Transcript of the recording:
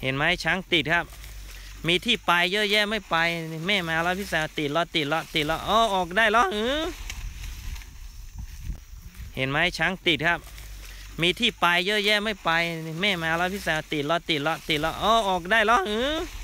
เห็นไหมช้างติดครับมีที่ไปเยอะแยะไม่ไปแม่มาแล้วพี่สาวติดแล้วอ๋อออกได้แล้วเห็นไหมช้างติดครับมีที่ไปเยอะแยะไม่ไปแม่มาแล้วพี่สาวติดแล้วอ๋อออกได้แล้ว